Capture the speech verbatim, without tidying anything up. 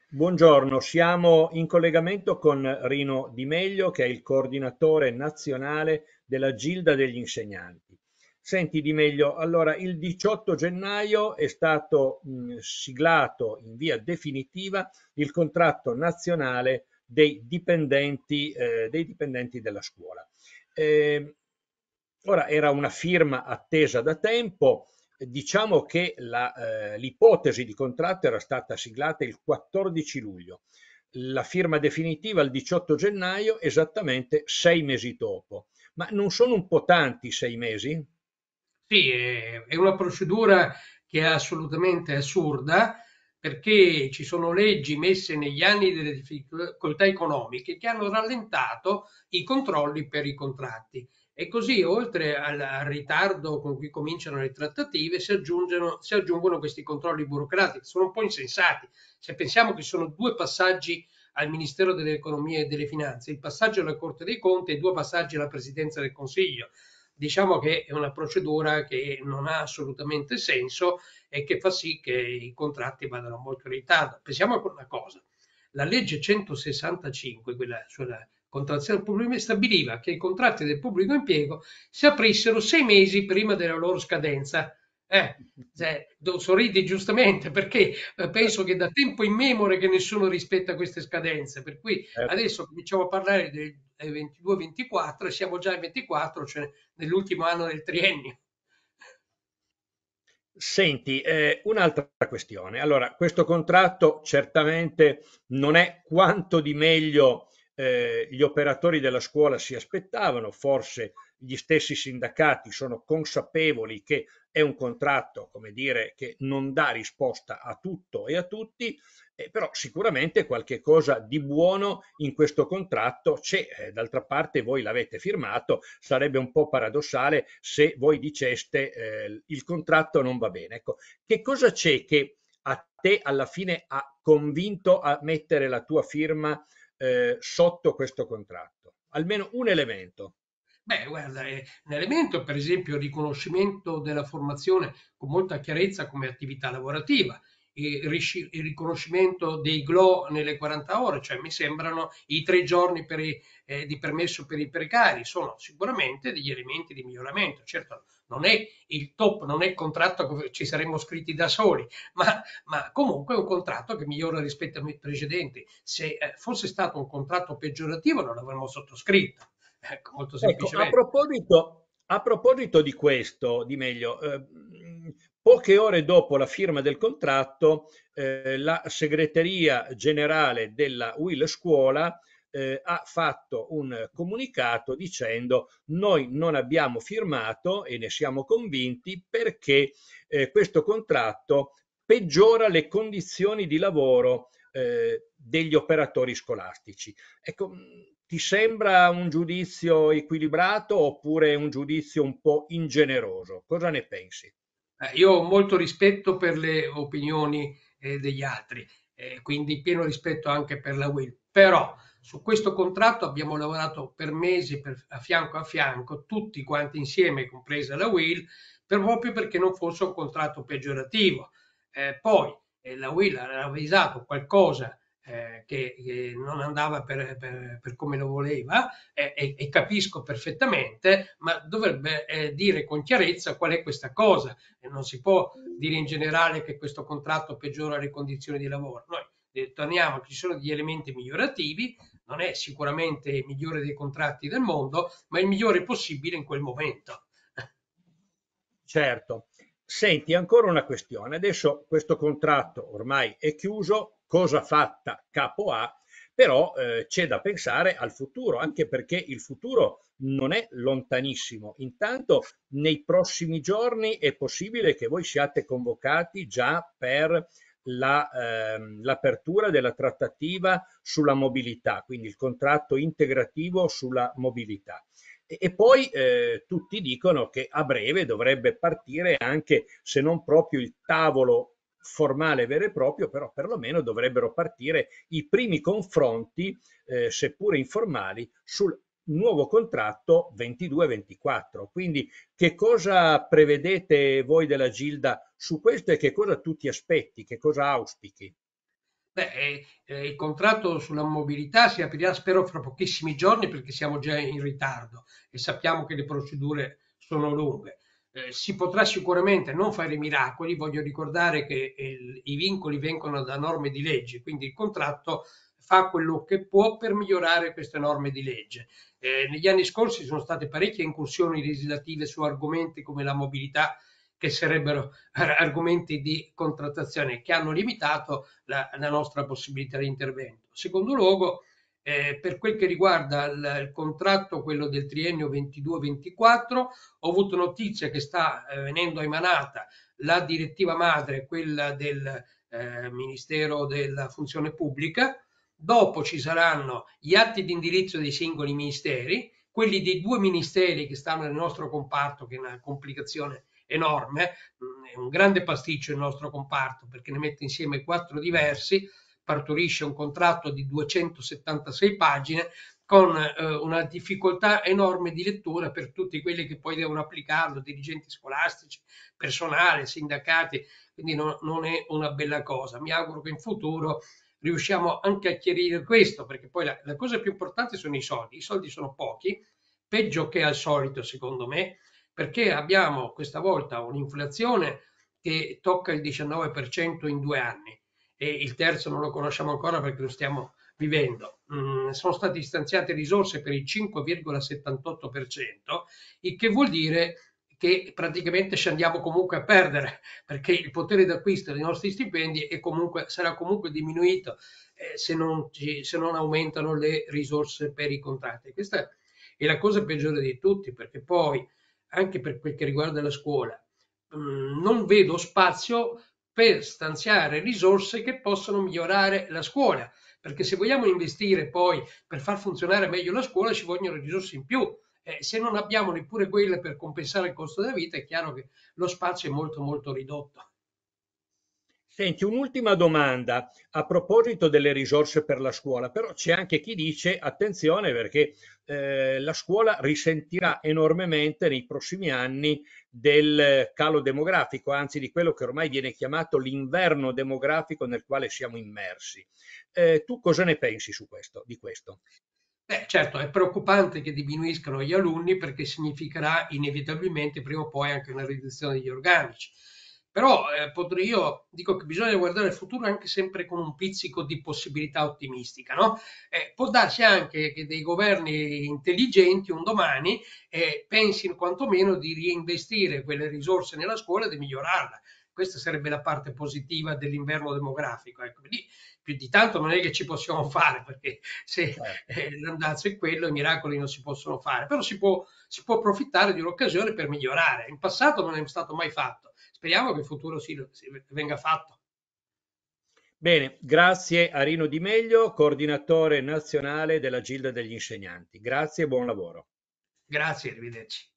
Buongiorno, siamo in collegamento con Rino Di Meglio, che è il coordinatore nazionale della Gilda degli Insegnanti. Senti Di Meglio, allora il diciotto gennaio è stato mh, siglato in via definitiva il contratto nazionale dei dipendenti, eh, dei dipendenti della scuola. Eh, Ora era una firma attesa da tempo. Diciamo che la, eh, l'ipotesi di contratto era stata siglata il quattordici luglio, la firma definitiva il diciotto gennaio, esattamente sei mesi dopo. Ma non sono un po' tanti sei mesi? Sì, è è una procedura che è assolutamente assurda perché ci sono leggi messe negli anni delle difficoltà economiche che hanno rallentato i controlli per i contratti e così oltre al, al ritardo con cui cominciano le trattative si aggiungono, si aggiungono questi controlli burocratici, sono un po' insensati. Se pensiamo che sono due passaggi al Ministero dell'Economia e delle Finanze, il passaggio alla Corte dei Conti e due passaggi alla Presidenza del Consiglio. Diciamo che è una procedura che non ha assolutamente senso e che fa sì che i contratti vadano molto in ritardo. Pensiamo a una cosa, la legge centosessantacinque, quella sulla contrattazione pubblica, stabiliva che i contratti del pubblico impiego si aprissero sei mesi prima della loro scadenza. Eh, cioè, do- sorridi giustamente perché eh, penso che da tempo immemore che nessuno rispetta queste scadenze, per cui Certo. adesso cominciamo a parlare del ventidue ventiquattro e siamo già al ventiquattro, cioè nell'ultimo anno del triennio. Senti, eh, un'altra questione. Allora, questo contratto certamente non è quanto di meglio eh, gli operatori della scuola si aspettavano, forse gli stessi sindacati sono consapevoli che è un contratto, come dire, che non dà risposta a tutto e a tutti, eh, però sicuramente qualche cosa di buono in questo contratto c'è. Eh, d'altra parte voi l'avete firmato, sarebbe un po' paradossale se voi diceste eh, il contratto non va bene. Ecco, che cosa c'è che a te alla fine ha convinto a mettere la tua firma eh, sotto questo contratto? Almeno un elemento. Beh, guarda, è un elemento, per esempio, il riconoscimento della formazione con molta chiarezza come attività lavorativa, il, risci- il riconoscimento dei G L O nelle quaranta ore, cioè mi sembrano i tre giorni per i- eh, di permesso per i precari, sono sicuramente degli elementi di miglioramento. Certo, non è il top, non è il contratto che ci saremmo scritti da soli, ma, ma comunque è un contratto che migliora rispetto ai precedenti. Se eh, fosse stato un contratto peggiorativo non l'avremmo sottoscritto. Ecco, molto Ecco, a semplicemente. proposito, a proposito di questo, di meglio, eh, mh, poche ore dopo la firma del contratto, eh, la segreteria generale della Will Scuola eh, ha fatto un comunicato dicendo noi non abbiamo firmato e ne siamo convinti perché eh, questo contratto peggiora le condizioni di lavoro eh, degli operatori scolastici. Ecco, mh, ti sembra un giudizio equilibrato oppure un giudizio un po' ingeneroso? Cosa ne pensi? Eh, io ho molto rispetto per le opinioni eh, degli altri, eh, quindi pieno rispetto anche per la Will. Però su questo contratto abbiamo lavorato per mesi per- a fianco a fianco, tutti quanti insieme, compresa la Will, per- proprio perché non fosse un contratto peggiorativo. Eh, poi eh, la Will ha avvisato qualcosa eh, che, che non andava per, per- per come lo voleva e, e- e capisco perfettamente, ma dovrebbe eh, dire con chiarezza qual è questa cosa e non si può dire in generale che questo contratto peggiora le condizioni di lavoro. Noi eh, torniamo che ci sono degli elementi migliorativi, non è sicuramente il migliore dei contratti del mondo, ma il migliore possibile in quel momento. Certo. Senti, ancora una questione. Adesso questo contratto ormai è chiuso, cosa fatta capo A, però eh, c'è da pensare al futuro, anche perché il futuro non è lontanissimo. Intanto, nei prossimi giorni è possibile che voi siate convocati già per la, ehm, l'apertura della trattativa sulla mobilità, quindi il contratto integrativo sulla mobilità. E, e poi eh, tutti dicono che a breve dovrebbe partire anche, se non proprio il tavolo formale vero e proprio, però perlomeno dovrebbero partire i primi confronti, eh, seppure informali, sul nuovo contratto ventidue ventiquattro. Quindi che cosa prevedete voi della Gilda su questo e che cosa tu ti aspetti, che cosa auspichi? Beh, eh, eh, il contratto sulla mobilità si aprirà spero fra pochissimi giorni perché siamo già in ritardo e sappiamo che le procedure sono lunghe. Eh, si potrà sicuramente non fare miracoli, voglio ricordare che il- i vincoli vengono da norme di legge, quindi il contratto fa quello che può per migliorare queste norme di legge. Eh, negli anni scorsi sono state parecchie incursioni legislative su argomenti come la mobilità, che sarebbero ar- argomenti di contrattazione che hanno limitato la, la nostra possibilità di intervento. Secondo luogo, eh, per quel che riguarda il, il contratto, quello del triennio ventidue ventiquattro, ho avuto notizia che sta eh, venendo emanata la direttiva madre, quella del eh, Ministero della Funzione Pubblica. Dopo ci saranno gli atti di indirizzo dei singoli ministeri, quelli dei due ministeri che stanno nel nostro comparto, che è una complicazione enorme, è un grande pasticcio il nostro comparto perché ne mette insieme quattro diversi, partorisce un contratto di duecentosettantasei pagine con eh, una difficoltà enorme di lettura per tutti quelli che poi devono applicarlo, dirigenti scolastici, personale, sindacati, quindi no, non è una bella cosa. Mi auguro che in futuro riusciamo anche a chiarire questo, perché poi la, la cosa più importante sono i soldi. I soldi sono pochi, peggio che al solito secondo me, perché abbiamo questa volta un'inflazione che tocca il diciannove per cento in due anni e il terzo non lo conosciamo ancora perché lo stiamo vivendo. Mm, sono state stanziate risorse per il cinque virgola settantotto per cento, il che vuol dire che praticamente ci andiamo comunque a perdere perché il potere d'acquisto dei nostri stipendi è comunque, sarà comunque diminuito eh, se, non ci, se non aumentano le risorse per i contratti. Questa è la cosa peggiore di tutti perché poi anche per quel che riguarda la scuola, mh, non vedo spazio per stanziare risorse che possono migliorare la scuola, perché se vogliamo investire poi per far funzionare meglio la scuola ci vogliono risorse in più. Eh, se non abbiamo neppure quelle per compensare il costo della vita, è chiaro che lo spazio è molto molto ridotto. Senti, un'ultima domanda a proposito delle risorse per la scuola, però c'è anche chi dice attenzione perché eh, la scuola risentirà enormemente nei prossimi anni del calo demografico, anzi di quello che ormai viene chiamato l'inverno demografico nel quale siamo immersi. Eh, tu cosa ne pensi su questo, di questo? Beh, certo, è preoccupante che diminuiscano gli alunni perché significherà inevitabilmente prima o poi anche una riduzione degli organici. Però eh, potrei, io dico che bisogna guardare il futuro anche sempre con un pizzico di possibilità ottimistica, no? Eh, può darsi anche che dei governi intelligenti un domani eh, pensino quantomeno di reinvestire quelle risorse nella scuola e di migliorarla. Questa sarebbe la parte positiva dell'inverno demografico. Ecco, lì più di tanto non è che ci possiamo fare perché se Certo. eh, l'andazzo è quello, i miracoli non si possono fare, però si può, si può approfittare di un'occasione per migliorare. In passato non è stato mai fatto, speriamo che in futuro si, si venga fatto. Bene, grazie a Rino Di Meglio, coordinatore nazionale della Gilda degli Insegnanti. Grazie e buon lavoro. Grazie, arrivederci.